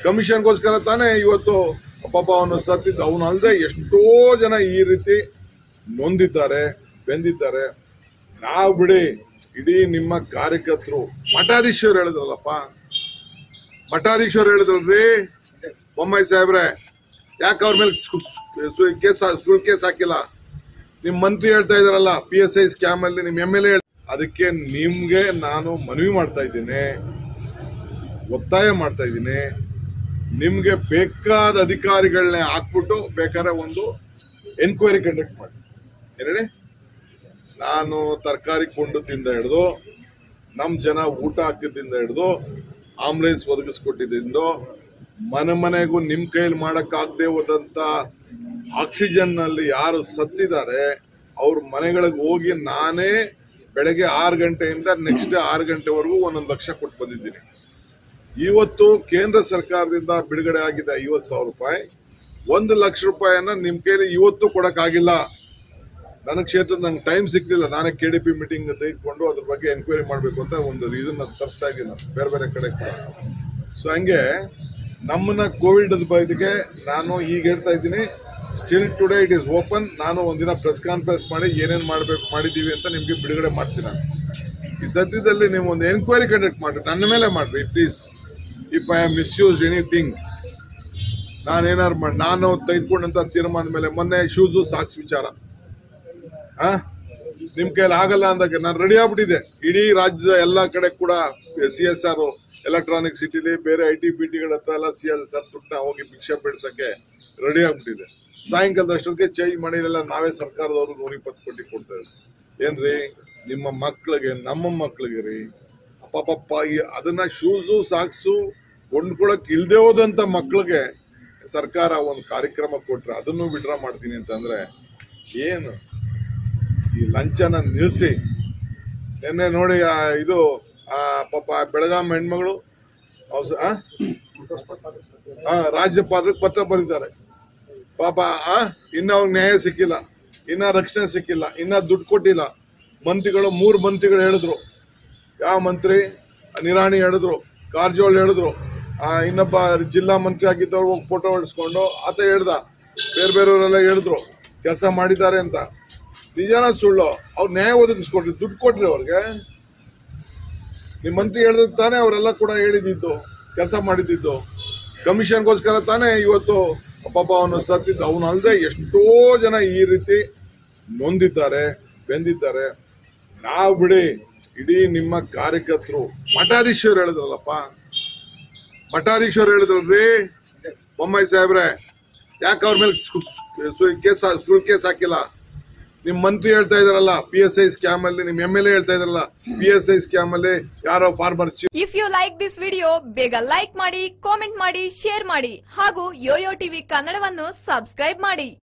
ಕಮಿಷನ್ಗೋಸ್ಕರ ತಾನೇ ಇವತ್ತು ಪಾಪ ಅವನು ಸತ್ತಿದ್ದ. ಅವನು ಅಲ್ಲದೆ ಎಷ್ಟೋ ಜನ ಈ ರೀತಿ ನೊಂದಿದ್ದಾರೆ, ಬೆಂದಿದ್ದಾರೆ. ನಾವು ಬಿಡಿ, ಇಡೀ ನಿಮ್ಮ ಕಾರ್ಯಕರ್ತರು ಮಠಾಧೀಶರು ಹೇಳಿದ್ರಲ್ಲಪ್ಪ, ಮಠಾಧೀಶರು ಹೇಳಿದ್ರಲ್ರಿ ಬೊಮ್ಮಾಯಿ ಸಾಹೇಬ್ರೆ, ಯಾಕೆ ಅವ್ರ ಮೇಲೆ ಸುಳ್ಳು ಕೇಸ್ ಹಾಕಿಲ್ಲ? ನಿಮ್ ಮಂತ್ರಿ ಹೇಳ್ತಾ ಇದಾರಲ್ಲ PSI ಸ್ಕ್ಯಾಮ್ ಅಲ್ಲಿ, ನಿಮ್ MLA. ಅದಕ್ಕೆ ನಿಮ್ಗೆ ನಾನು ಮನವಿ ಮಾಡ್ತಾ ಇದ್ದೀನಿ, ಒತ್ತಾಯ ಮಾಡ್ತಾ ಇದ್ದೀನಿ, ನಿಮ್ಗೆ ಬೇಕಾದ ಅಧಿಕಾರಿಗಳನ್ನೇ ಹಾಕ್ಬಿಟ್ಟು ಬೇಕಾದ್ರೆ ಒಂದು ಎನ್ಕ್ವೈರಿ ಕಂಡಕ್ಟ್ ಮಾಡಿ. ಏನೇಳಿ, ನಾನು ತರಕಾರಿ ಕೊಂಡದಿಂದ ಹಿಡಿದು, ನಮ್ ಜನ ಊಟ ಹಾಕಿದ್ದಿಂದ ಹಿಡಿದು, ಆಂಬುಲೆನ್ಸ್ ಒದಗಿಸ್ಕೊಟ್ಟಿದ್ದರಿಂದ, ಮನೆಗೂ ನಿಮ್ ಕೈಯಲ್ಲಿ ಮಾಡಕ್ಕಾಗದೆ ಹೋದಂತ ಆಕ್ಸಿಜನ್ ನಲ್ಲಿ ಯಾರು ಸತ್ತಿದ್ದಾರೆ ಅವ್ರ ಮನೆಗಳಿಗೆ ಹೋಗಿ ನಾನೇ ಬೆಳಗ್ಗೆ 6 ಗಂಟೆಯಿಂದ ನೆಕ್ಸ್ಟ್ 6 ಗಂಟೆವರೆಗೂ 1 ಲಕ್ಷ ಕೊಟ್ಟು ಬಂದಿದ್ದೀನಿ. ಇವತ್ತು ಕೇಂದ್ರ ಸರ್ಕಾರದಿಂದ ಬಿಡುಗಡೆ ಆಗಿದೆ 50,000 ರೂಪಾಯಿ. 1 ಲಕ್ಷ ರೂಪಾಯಿಯನ್ನ ನಿಮ್ ಕೈಲಿ ಇವತ್ತು ಕೊಡಕ್ಕಾಗಿಲ್ಲ. ನನ್ನ ಕ್ಷೇತ್ರದ ನಂಗೆ ಟೈಮ್ ಸಿಕ್ಲಿಲ್ಲ. ನಾನೇ KDP ಮೀಟಿಂಗ್ ತೆಗೆದುಕೊಂಡು ಅದ್ರ ಬಗ್ಗೆ ಎನ್ಕ್ವೈರಿ ಮಾಡಬೇಕು ಅಂತ ಒಂದು ಇದನ್ನ ತರಿಸ್ತಾ ಇದ್ದೀನಿ ಬೇರೆ ಬೇರೆ ಕಡೆ ಕೂಡ. ಸೊ ಹಂಗೆ ನಮ್ಮನ್ನ ಕೋವಿಡ್ ಬಗೆಗೆ ನಾನು ಈಗ ಹೇಳ್ತಾ ಇದ್ದೀನಿ, still today it is open. ನಾನು ಒಂದಿನ ಪ್ರೆಸ್ ಕಾನ್ಫರೆನ್ಸ್ ಮಾಡಿ ಏನೇನು ಮಾಡಿದ್ದೀವಿ ಅಂತ ನಿಮ್ಗೆ ಬಿಡುಗಡೆ ಮಾಡ್ತೀನಿ. ಈ ಸದ್ಯದಲ್ಲಿ ನೀವು ಒಂದು ಎನ್ಕ್ವೈರಿ ಕಂಡಕ್ಟ್ ಮಾಡ್ರಿ, ನನ್ನ ಮೇಲೆ ಮಾಡ್ರಿ please. If I have misused anything, ನಾನು ತೆಗೆದುಕೊಂಡಂತ ತೀರ್ಮಾನದ ಮೇಲೆ, ಮೊನ್ನೆ ಶೂಸು ಸಾಕ್ಸ್ ವಿಚಾರ ನಿಮ್ ಕೈಲಿ ಆಗಲ್ಲ ಅಂದಾಗ ನಾನು ರೆಡಿ ಆಗ್ಬಿಟ್ಟಿದೆ. ಇಡೀ ರಾಜ್ಯದ ಎಲ್ಲಾ ಕಡೆ ಕೂಡ CSR ಎಲೆಕ್ಟ್ರಾನಿಕ್ ಸಿಟಿಲಿ ಬೇರೆ IT BTಗಳ ಹತ್ರ ಎಲ್ಲ CSR ದುಡ್ಡ ಹೋಗಿ ಭಿಕ್ಷೆ ಬಿಡ್ಸಕ್ಕೆ ರೆಡಿ ಆಗ್ಬಿಟ್ಟಿದೆ. ಸಾಯಂಕಾಲದಷ್ಟೊತ್ತಿಗೆ ಚೇಂಜ್ ಮಾಡಿರಲ್ಲ, ನಾವೇ ಸರ್ಕಾರದವರು 120 ಕೋಟಿ ಕೊಡ್ತಾ ಇದ್ವಿ. ಏನ್ರಿ, ನಿಮ್ಮ ಮಕ್ಳಿಗೆ, ನಮ್ಮ ಮಕ್ಳಿಗೆ ರೀ ಪಾಪ ಅದನ್ನ ಶೂಸು ಸಾಕ್ಸು ಕೊಂಡ್ಕೊಳಕ್ ಇಲ್ದೇ ಹೋದಂತ ಮಕ್ಳಿಗೆ ಸರ್ಕಾರ ಒಂದು ಕಾರ್ಯಕ್ರಮ ಕೊಟ್ರೆ ಅದನ್ನು ವಿಡ್ರಾ ಮಾಡ್ತೀನಿ ಅಂತಂದ್ರೆ ಏನು? ಈ ಲಂಚನ ನಿಲ್ಸಿ. ನಿನ್ನೆ ನೋಡಿ ಇದು ಪಾಪ ಬೆಳಗಾಂ ಹೆಣ್ಮಗಳು ರಾಜ್ಯಪಾಲರಿಗೆ ಪತ್ರ ಬರೆದಿದ್ದಾರೆ. ಪಾಪ ಇನ್ನ ಅವ್ರಿಗೆ ನ್ಯಾಯ ಸಿಕ್ಕಿಲ್ಲ, ಇನ್ನ ರಕ್ಷಣೆ ಸಿಕ್ಕಿಲ್ಲ, ಇನ್ನ ದುಡ್ಡು ಕೊಟ್ಟಿಲ್ಲ. ಮಂತ್ರಿಗಳು 3 ಮಂತ್ರಿಗಳು ಹೇಳಿದ್ರು. ಯಾವ ಮಂತ್ರಿ? ನಿರಾಣಿ ಹೇಳಿದ್ರು, ಕಾರಜೋಳ್ ಹೇಳಿದ್ರು, ಇನ್ನೊಬ್ಬ ಜಿಲ್ಲಾ ಮಂತ್ರಿ ಆಗಿದ್ದವ್ರು ಹೋಗಿ ಫೋಟೋ ಹೊಡಿಸ್ಕೊಂಡು ಆತ ಹೇಳ್ದ, ಬೇರೆಯವರೆಲ್ಲ ಹೇಳಿದ್ರು ಕೆಲಸ ಮಾಡಿದ್ದಾರೆ ಅಂತ. ನಿಜಾನ ಸುಳ್ಳು? ಅವ್ರು ನ್ಯಾಯ ಒದಗಿಸ್ಕೊಟ್ರಿ, ದುಡ್ಡು ಕೊಟ್ರಿ ಅವ್ರಿಗೆ. ನಿಮ್ ಮಂತ್ರಿ ಹೇಳಿದ ತಾನೇ ಅವರೆಲ್ಲ ಕೂಡ ಹೇಳಿದ್ದು, ಕೆಲಸ ಮಾಡಿದ್ದು. ಕಮಿಷನ್ಗೋಸ್ಕರ ತಾನೇ ಇವತ್ತು ಪಾಪ ಅವನು ಸತ್ತಿದ್ದ. ಅವನು ಅಲ್ಲದೆ ಎಷ್ಟೋ ಜನ ಈ ರೀತಿ ನೊಂದಿದ್ದಾರೆ, ಬೆಂದಿದ್ದಾರೆ. ನಾವು ಬಿಡಿ, ಇಡೀ ನಿಮ್ಮ ಕಾರ್ಯಕರ್ತರು ಮಠಾಧೀಶರು ಹೇಳಿದ್ರಲ್ಲಪ್ಪ, ಮಠಾಧೀಶರು ಹೇಳಿದ್ರಲ್ರಿ ಬೊಮ್ಮಾಯಿ ಸಾಹೇಬ್ರೆ, ಯಾಕೆ ಅವ್ರ ಮೇಲೆ ಸುಳ್ಳು ಕೇಸ್ ಹಾಕಿಲ್ಲ? ನಿಮ್ ಮಂತ್ರಿ ಹೇಳ್ತಾ ಇದಾರಲ್ಲ PSI ಸ್ಕ್ಯಾಮ್ ಅಲ್ಲಿ, ನಿಮ್ MLA ಹೇಳ್ತಾ ಇದಾರಲ್ಲ PSI ಸ್ಕ್ಯಾಮ್ ಅಲ್ಲಿ ಯಾರೋ former. If you like this video, ಬೇಗ ಲೈಕ್ ಮಾಡಿ, ಕಾಮೆಂಟ್ ಮಾಡಿ, ಶೇರ್ ಮಾಡಿ ಹಾಗೂ ಯೋಯೋ ಟಿವಿ ಕನ್ನಡವನ್ನು ಸಬ್ಸ್ಕ್ರೈಬ್ ಮಾಡಿ.